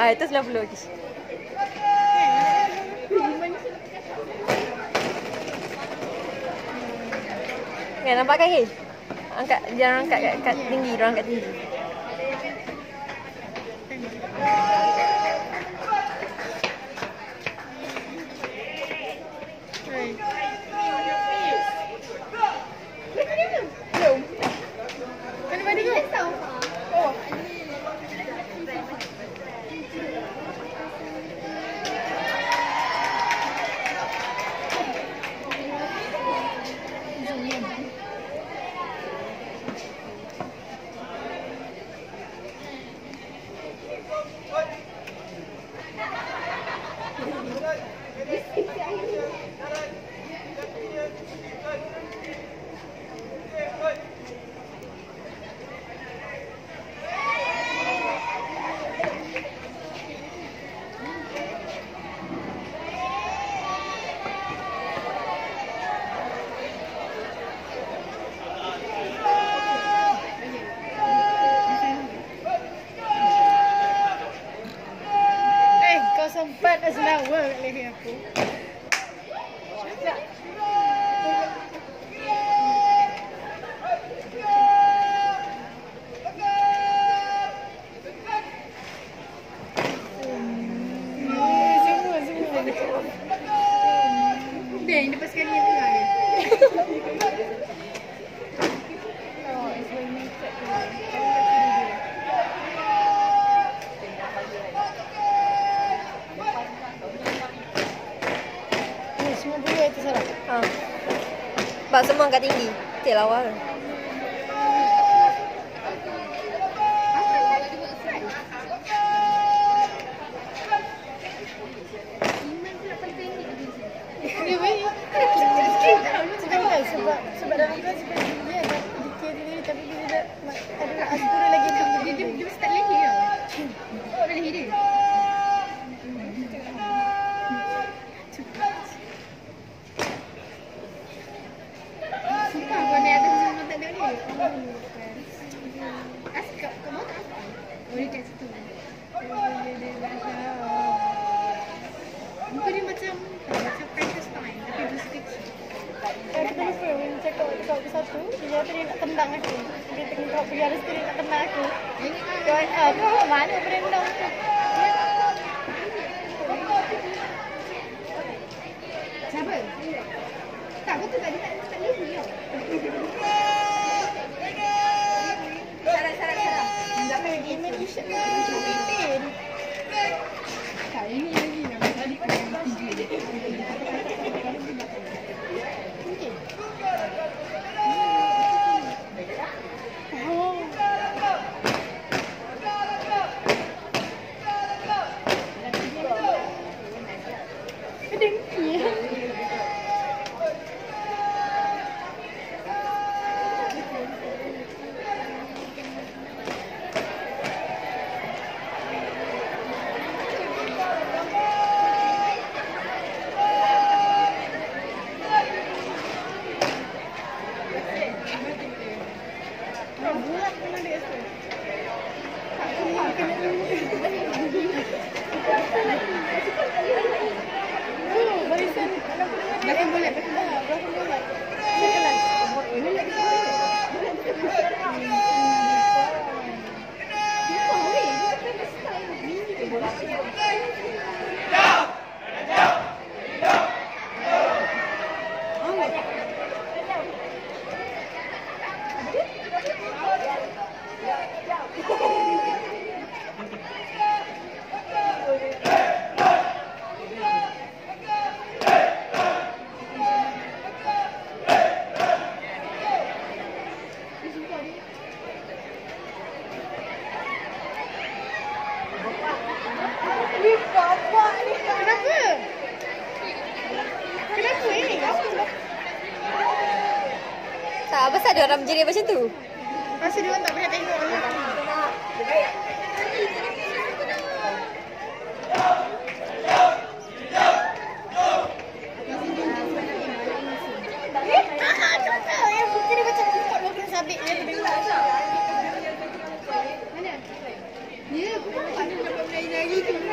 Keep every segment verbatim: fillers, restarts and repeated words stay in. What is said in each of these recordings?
Ah, itu sembilan puluh lagi. Kan nampak kaki? Angkat, jangan angkat kat, kat tinggi, dia angkat tinggi. Sempat dah selawa kat leher aku. Semua, semua. Dia yang lepas sekali yang tengah ni. Oh, it's very naked. Semua boleh itu salah. Ha. Sebab semua angkat tinggi. Betul awal. Dia baik. Sebab sebab dalam kelas sebab dia ada dikir sendiri tapi dia tidak ada aspura lagi dia dia dia dia start lagi tau. Oh, dah lagi dia. Sumpah kau naik atas semua tak ada ni. Askap kau mau tak apa? Oh, dia kat situ. Muka dia macam macam Frankenstein tapi dia kecil. Aku tak lupa bila cakap dekat waktu satu, dia kata dia nak tendang aku. Dia tengok pergi arus dia nak tendang aku. Kau ah, kau mana berendam tu? Siapa? Tak, betul tak? Dia tak tak lagi tau. Salah, salah, salah. Tak apa, dia main t-shirt dia macam pin. Tak, ini lagi lah. Tadi kau yang tiga je. Tak, apa sahaja orang berjerit macam tu? Rasa dia orang tak pernah tengok. Eh, ah, contoh yang buku dia macam buka logo sabit dia tu tengok. Mana? Ya, aku tak dapat belajar lagi tu.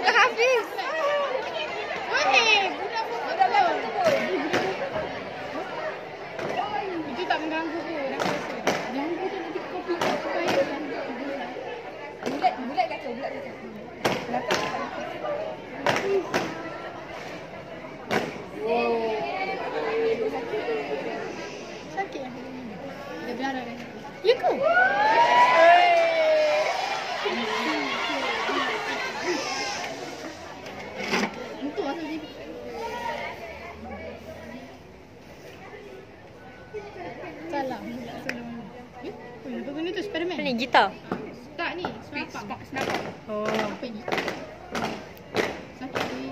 bukan habis. Weh, budak pun budak pun. Itu tak mengganggu pun. Ganggu tu nanti kopi kau supaya kan. Bulat, bulat kacau, bulat kacau. Belakang tak sakit kan? Dah berdarah kan? Ya ke? Untuk asal dia. Salah. Ya? Oh, apa benda tu? Spiderman? Ni gitar. Tak ni, senapak. Senapak. Oh. Apa ni? Sakit di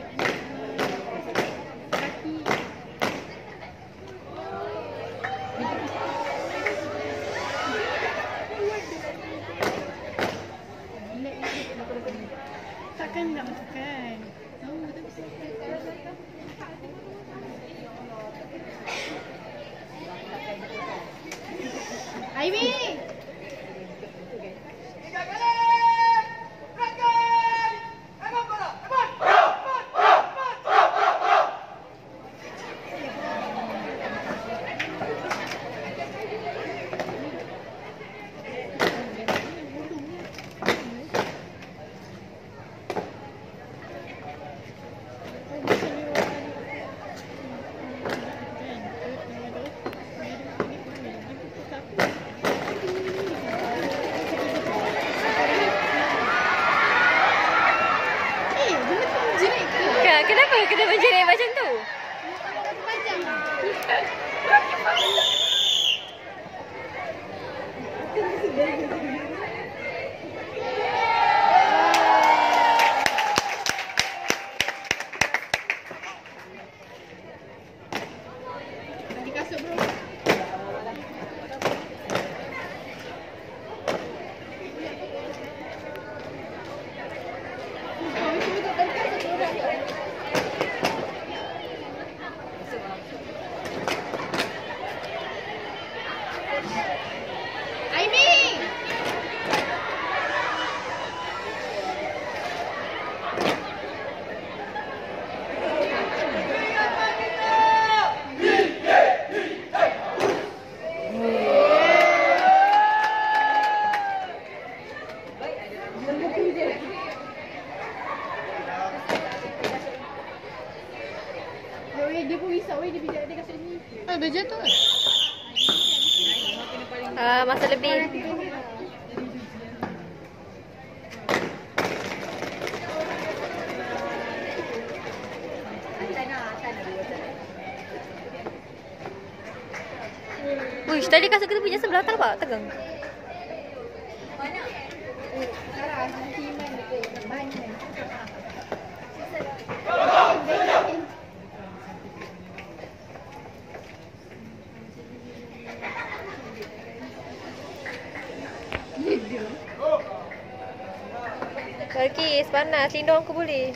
kaki. Takkan nak masukkan. Tahu tak bisa. Aimi! Kenapa kena menjerit macam tu? Bagi kasut bro. Dia pun risau weh, dia bijak dia kasut ni. Ah, dah jatuh kan? Uh, masa lebih. Uish, tadi kasut kita punya sebelah tak nampak? Tegang. Mana? Sarah, nanti main dekat banyak. Balkis, panas. Lindung aku boleh.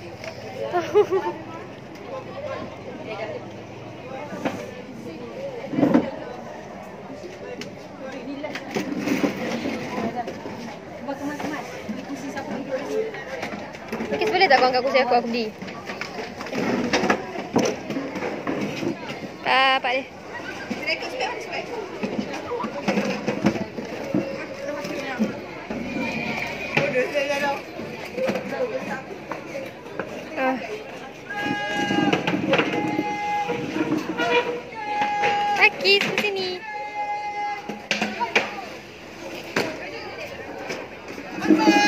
Balkis, boleh tak kau angkat kursi aku? Aku beli. Ah, pak dia. Ah. Balkis, ke sini. Bye.